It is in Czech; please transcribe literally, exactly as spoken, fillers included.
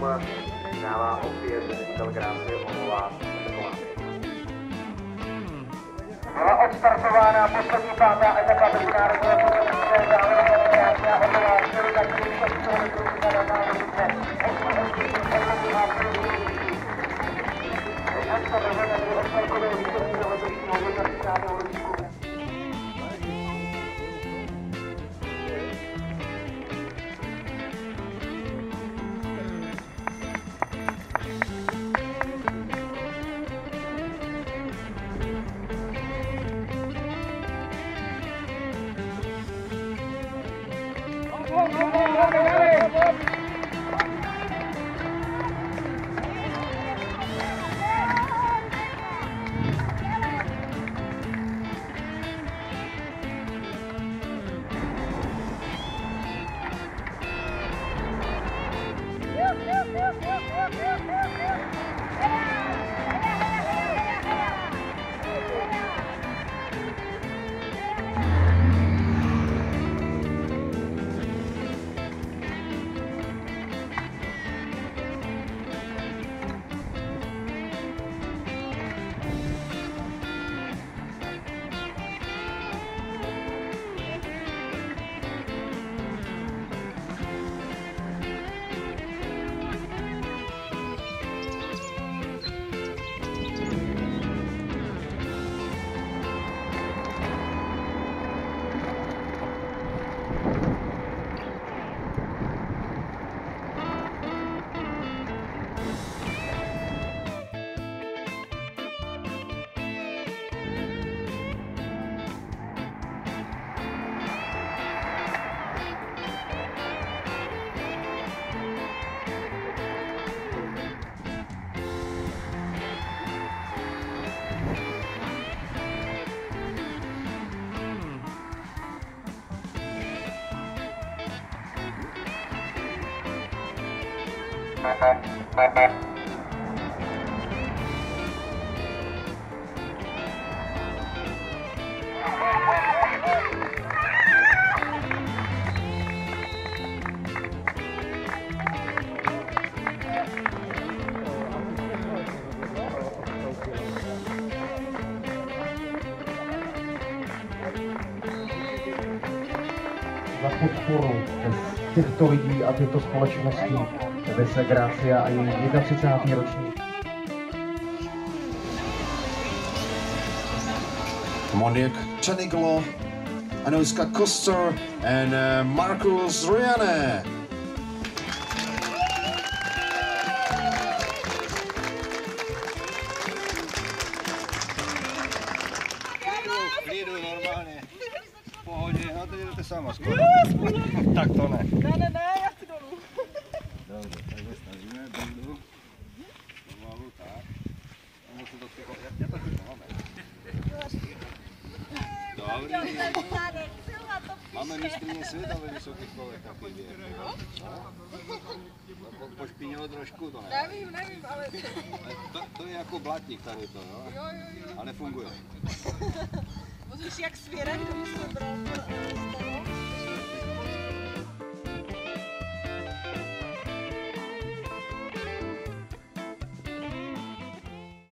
dává opět ředitel Grácie omlouvá taková. Byla odstartována poslední pátá etapa mezinárodního turnaje závodové Grácia omlouvá čili takový šest kilometrů na závodnice. Jak se rozhodne o celkové výsledky do letošního jednadvacátého ročníku. Za podporu těchto lidí a těchto společností vese Grácia a její třicátý ročník. Monique Chaniglo, Anouska Koster and uh, Markus Riane. Klidu, normálně. V pohodě, no to jdete sama skoro. Tak to ne. Ne, ne, ne, já chci dolů. Dobře, takhle snažíme, dolů. Pomalu, tak. A musím to tyko, já to tyko máme. Dobrý. Máme mistryně světa ve vysokých kolech taky dvě. No, pošpínilo trošku to, ne? Nevím, nevím, ale... To, to je jako blatník tady to, jo? Jo, jo, jo. Ale funguje. Musíš jak svěrek, když jsme bral z toho.